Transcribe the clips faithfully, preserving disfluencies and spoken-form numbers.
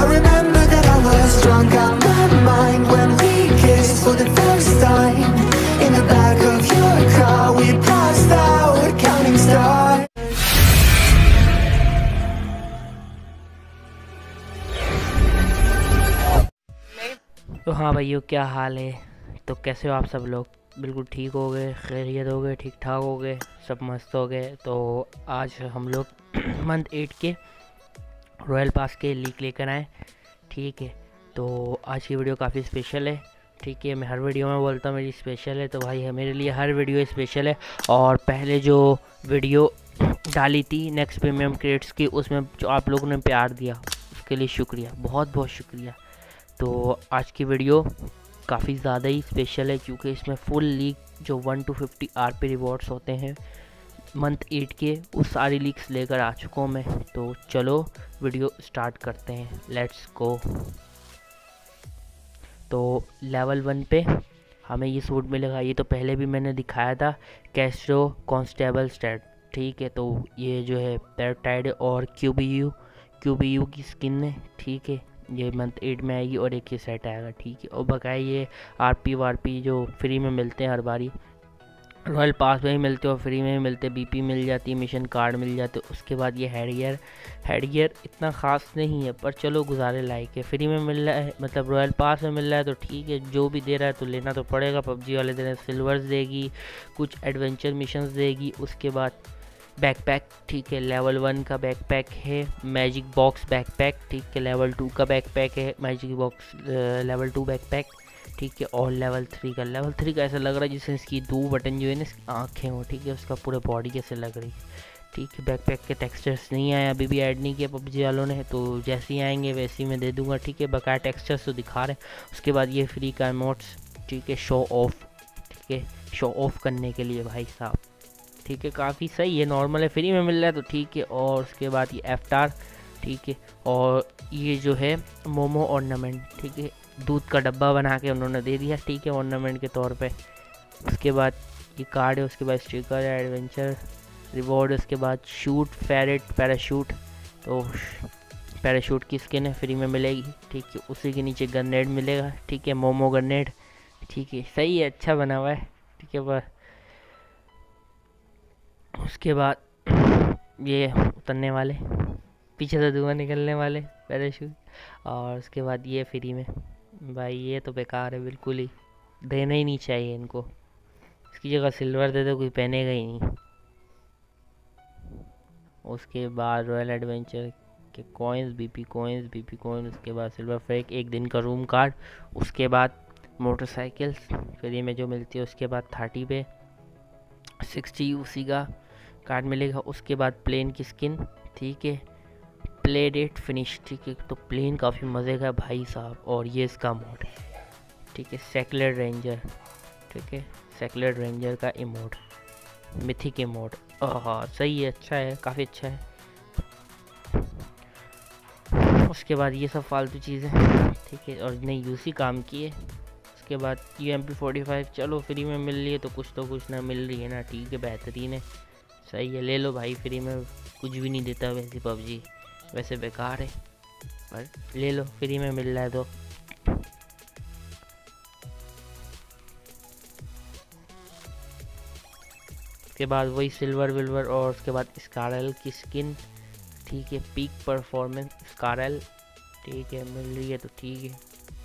remember that I was drunk on my mind when we kissed for the first time. In the back of your car, we passed out counting stars. तो हाँ भाइयों, क्या हाल है? तो कैसे हो आप सब लोग? बिल्कुल ठीक हो गए, खैरियत हो गए, ठीक ठाक हो गए, सब मस्त हो गए। तो आज हम लोग मंथ एट के रॉयल पास के लीक लेकर आए। ठीक है, तो आज की वीडियो काफ़ी स्पेशल है। ठीक है, मैं हर वीडियो में बोलता हूँ मेरी स्पेशल है, तो भाई है मेरे लिए हर वीडियो स्पेशल है। और पहले जो वीडियो डाली थी नेक्स्ट प्रीमियम क्रेड्स की, उसमें जो आप लोगों ने प्यार दिया उसके लिए शुक्रिया, बहुत बहुत शुक्रिया। तो आज की वीडियो काफ़ी ज़्यादा ही स्पेशल है, क्योंकि इसमें फुल लीक जो one two fifty R P rewards होते हैं मंथ एट के, वो सारी लीक्स लेकर आ चुका हूँ मैं। तो चलो वीडियो स्टार्ट करते हैं, लेट्स गो। तो लेवल वन पे हमें ये सूट मिलेगा। ये तो पहले भी मैंने दिखाया था, कैस्ट्रो कॉन्स्टेबल स्टैट। ठीक है, तो ये जो है पेप्टाइड और क्यूबीयू क्यूबीयू की स्किन है। ठीक है, ये मंथ एट में आएगी और एक ये सेट आएगा। ठीक है, और बकाया ये आरपी वारपी जो फ्री में मिलते हैं हर बारी, रॉयल पास में ही मिलते और फ्री में ही मिलते, बीपी मिल जाती है, मिशन कार्ड मिल जाते। उसके बाद ये हेड गियर हेड गियर इतना ख़ास नहीं है, पर चलो गुजारे लायक है। फ्री में मिल रहा है, मतलब रॉयल पास में मिल रहा है तो ठीक है, जो भी दे रहा है तो लेना तो पड़ेगा। पबजी वाले दे रहे हैं, सिल्वर्स देगी, कुछ एडवेंचर मिशंस देगी। उसके बाद बैकपैक, ठीक है, लेवल वन का बैकपैक है, मैजिक बॉक्स बैकपैक। ठीक है, लेवल टू का बैकपैक है, magic box level two backpack. ठीक है, और लेवल थ्री का लेवल थ्री का ऐसा लग रहा है जैसे इसकी दो बटन जो है ना, इसकी आँखें हो। ठीक है, उसका पूरे बॉडी कैसे लग रही है। ठीक है, बैकपैक के टेक्सचर्स नहीं आए, अभी भी ऐड नहीं किया पबजी वालों ने, तो जैसे ही आएंगे वैसे ही मैं दे दूंगा। ठीक है, बकाया टेक्सचर्स तो दिखा रहे हैं। उसके बाद ये फ्री का इमोट्स, ठीक है, शो ऑफ। ठीक है, शो ऑफ करने के लिए भाई साहब। ठीक है, काफ़ी सही है, नॉर्मल है, फ्री में मिल रहा है तो ठीक है। और उसके बाद ये एफ्टार, ठीक है, और ये जो है मोमो ऑर्नामेंट। ठीक है, दूध का डब्बा बना के उन्होंने दे दिया। ठीक है, ऑर्नामेंट के तौर पे। उसके बाद ये कार्ड है, उसके बाद स्टिकर है, एडवेंचर रिवॉर्ड। उसके बाद शूट फेरेट पैराशूट, तो पैराशूट की स्किन है, फ्री में मिलेगी। ठीक है, उसी के नीचे गन्नेड मिलेगा। ठीक है, मोमो गन्नेड। ठीक है, सही है, अच्छा बना हुआ है। ठीक है, बस उसके बाद ये उतरने वाले, पीछे से धुआं निकलने वाले पैराशूट। और उसके बाद ये फ्री में। भाई ये तो बेकार है, बिल्कुल ही देना ही नहीं चाहिए इनको। इसकी जगह सिल्वर दे दो, कोई पहनेगा ही नहीं। उसके बाद रॉयल एडवेंचर के coins, BP coins BP coins उसके बाद सिल्वर फ्रैग, एक दिन का रूम कार्ड। उसके बाद मोटरसाइकिल्स फ्री में जो मिलती है। उसके बाद थर्टी पे सिक्सटी उसी का कार्ड मिलेगा। उसके बाद प्लेन की स्किन। ठीक है, प्ले डेट फिनिश। ठीक है, तो प्लेन काफ़ी मज़े का है भाई साहब। और ये इसका मोड है। ठीक है, सेक्युलर रेंजर। ठीक है, सेक्युलर रेंजर का इमोड, मिथिक इमोड। हाँ सही है, अच्छा है, काफ़ी अच्छा है। उसके बाद ये सब फालतू चीज़ें। ठीक है, और नहीं यूसी काम की है। उसके बाद U M P forty five, चलो फ्री में मिल रही है तो कुछ तो कुछ ना मिल रही है ना। ठीक है, बेहतरीन है, सही है, ले लो भाई। फ्री में कुछ भी नहीं देता वैसे पबजी, वैसे बेकार है, पर ले लो, फ्री में मिल रहा है तो। उसके बाद वही सिल्वर विल्वर, और उसके बाद स्कारल की स्किन। ठीक है, पीक परफॉर्मेंस स्कारल। ठीक है, मिल रही है तो ठीक है,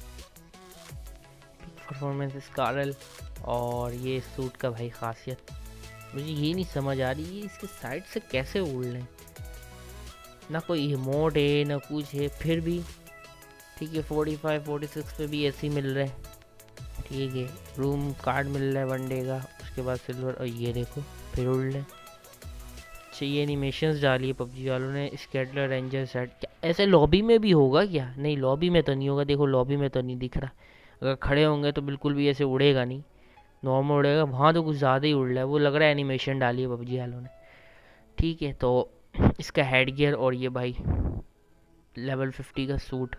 पीक परफॉर्मेंस स्कारल। और ये सूट का भाई खासियत मुझे ये नहीं समझ आ रही है, इसके साइड से कैसे उड़ लें, ना कोई इमोट है ना कुछ है, फिर भी। ठीक है, फोर्टी फाइव फोर्टी सिक्स पे भी ऐसे ही मिल रहे हैं। ठीक है, रूम कार्ड मिल रहा है वन डे का। उसके बाद सिल्वर, और ये देखो फिर उड़ लें। अच्छा, ये एनिमेशंस डाली है पबजी वालों ने, स्केटलर रेंजर सेट। क्या ऐसे लॉबी में भी होगा क्या? नहीं, लॉबी में तो नहीं होगा, देखो लॉबी में तो नहीं दिख रहा। अगर खड़े होंगे तो बिल्कुल भी ऐसे उड़ेगा नहीं, नॉर्मल उड़ेगा। वहाँ तो कुछ ज़्यादा ही उड़ रहा है, वो लग रहा है एनिमेशन डाली है पबजी वालों ने। ठीक है, तो इसका हेड गियर, और ये भाई लेवल फिफ्टी का सूट,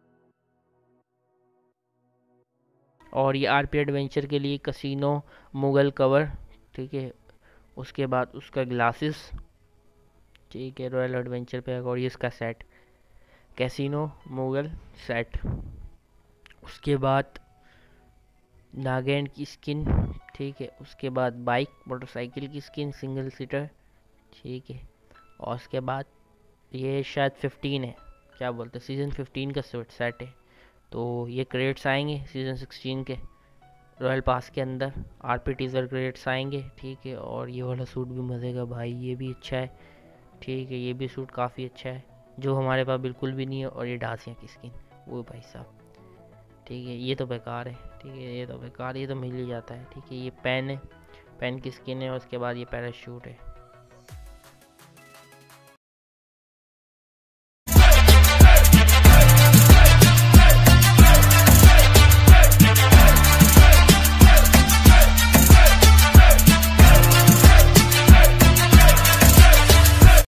और ये आरपी एडवेंचर के लिए कसिनो मुगल कवर। ठीक है, उसके बाद उसका ग्लासेस। ठीक है, रॉयल एडवेंचर पे, और ये इसका सेट। Casino Mughal set. उसके बाद नागैंड की स्किन, ठीक है। उसके बाद बाइक मोटरसाइकिल की स्किन सिंगल सीटर, ठीक है। और उसके बाद ये शायद फिफ्टीन है, क्या बोलते हैं, सीज़न फिफ्टीन का सेट है। तो ये क्रेडिट्स आएंगे सीज़न सिक्सटीन के रॉयल पास के अंदर, आरपी टीजर क्रेडिट्स आएंगे, ठीक है। और ये वाला सूट भी मज़े का भाई, ये भी अच्छा है, ठीक है। ये भी सूट काफ़ी अच्छा है, जो हमारे पास बिल्कुल भी नहीं है। और ये डासिया की स्किन, वो भाई साहब, ठीक है। ये तो बेकार है, ठीक है, ये तो बेकार, ये तो मिल ही जाता है, ठीक है। ये पेन है, पेन की स्किन है। और उसके बाद ये पैराशूट है,